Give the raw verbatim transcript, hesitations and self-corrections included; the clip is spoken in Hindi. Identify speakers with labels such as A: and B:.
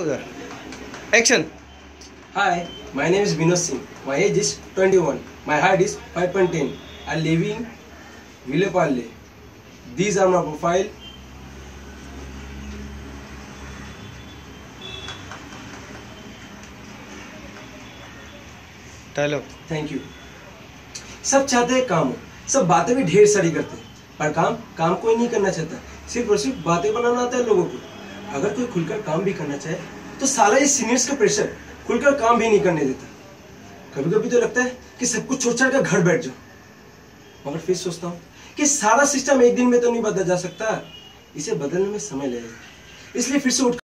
A: उधर action.
B: Hi, my name is Vinod Singh. My age is twenty-one. My height is five point one zero. I live in Villeparle. These are my profile.
A: Dialogue.
B: Thank you. सब चाहते हैं काम हो, सब बातें भी ढेर सारी करते हैं, पर काम काम कोई नहीं करना चाहता। सिर्फ और सिर्फ बातें बनाना आता है लोगों को। अगर कोई खुलकर काम भी करना चाहे तो साला ये सीनियर्स का प्रेशर खुलकर काम भी नहीं करने देता। कभी कभी तो लगता है कि सब कुछ छोड़ छाड़ कर घर बैठ जाओ, मगर फिर सोचता हूँ कि सारा सिस्टम एक दिन में तो नहीं बदला जा सकता, इसे बदलने में समय लगेगा। इसलिए फिर से उठ